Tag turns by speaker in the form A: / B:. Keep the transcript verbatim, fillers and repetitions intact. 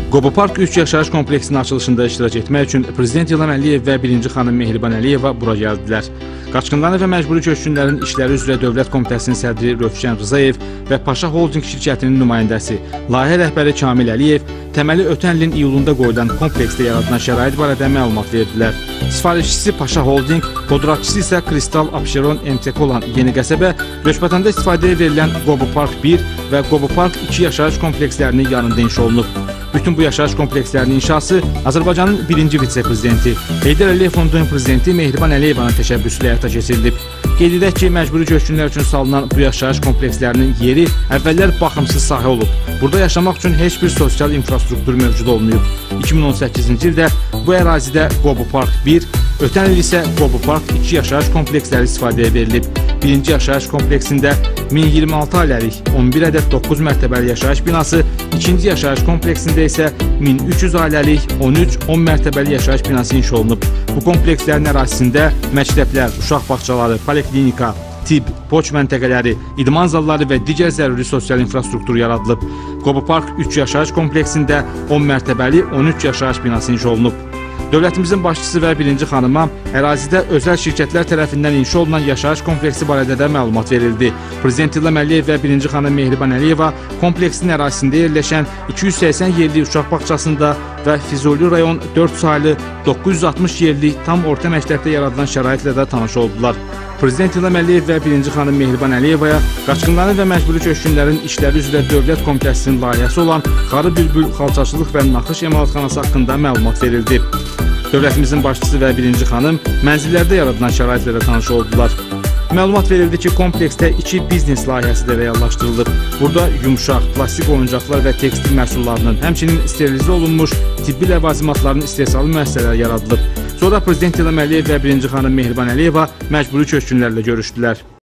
A: Qobo Park üç yaşayış kompleksinin açılışında iştirak etmək üçün Prezident İlham Əliyev və birinci xanım Mehriban Əliyeva bura gəldilər. Qaçqınların və məcburi köçkünlərin işləri üzrə Dövlət Komitəsinin sədri Rövşən Rzayev və Paşa Holding şirkətinin nümayəndəsi, layihə rəhbəri Kamil Əliyev təməli ötən ilin iyulunda qoyulan kompleksdə yaradılan şərait barədə məlumat verdilər. Sifarişçisi Paşa Holding, qodratçısı isə Kristal Abşeron M T K olan Yeni Qəsəbə, Göçbətəndə istifadəyə verilən Qobo Park bir və Qobo Park iki yaşayış komplekslərinin yanında inşa olunub. Bütün bu yaşayış komplekslərinin inşası Azərbaycanın birinci vitse-prezidenti, Heydər Əliyev Fondunun prezidenti Mehriban Əliyevanın təşəbbüsü ilə həyata keçirilib. Qeyd edək ki, məcburi köçkünlər üçün salınan bu yaşayış komplekslərinin yeri əvvəllər baxımsız sahə olub. Burada yaşamaq üçün heç bir sosial infrastruktur mövcud olmayıb. iki min on səkkizinci ildə bu ərazidə Qobo Park bir, ötən il isə Qobo Park iki yaşayış kompleksləri istifadəyə verilib. Birinci yaşayış kompleksində min iyirmi altı ailəlik on bir ədəd doqquz mərtəbəli yaşayış binası, ikinci yaşayış kompleksində isə min üç yüz ailəlik on üç on mərtəbəli yaşayış binası inşa olunub. Bu komplekslərin ərazisində məktəblər, uşaq bağçaları, poliklinika, tibb, poçt məntəqələri, idman zalları və digər zəruri sosial infrastruktur yaradılıb. Qobo Park üç yaşayış kompleksində on mərtəbəli on üç yaşayış binası inşa olunub. Dövlətimizin başçısı və birinci xanıma ərazidə özəl şirkətlər tərəfindən inşa olunan yaşayış kompleksi barədə də məlumat verildi. Prezident İlham Əliyev və birinci xanım Mehriban Əliyeva kompleksin ərazisində yerləşən iki yüz səksən yerlik uşaq bağçasında və Füzuli rayon dörd saylı doqquz yüz altmış yerlik tam orta məktəbdə yaradılan şəraitlə də tanış oldular. Prezident İlham Əliyev və birinci xanım Mehriban Əliyevaya qaçqınların və məcburi köçkünlərin işləri üzrə Dövlət Komitəsinin layihəsi olan Xarı Bülbül Xalçaçılıq və Naxış emalatxanası haqqında məlumat verildi. Dövlətimizin başçısı və birinci xanım mənzillərdə yaradılan şəraitlə də tanış oldular. Məlumat verildi ki, kompleksdə iki biznes layihəsi də reallaşdırılıb. Burada yumşaq, plastik oyuncaqlar və tekstil məhsullarının, həmçinin sterilize olunmuş tibbi ləvazimatların istehsalı müəssisələri yaradılıb. Sonra Prezident İlham Əliyev və birinci xanım Mehriban Əliyeva məcburi köçkünlərlə görüşdülər.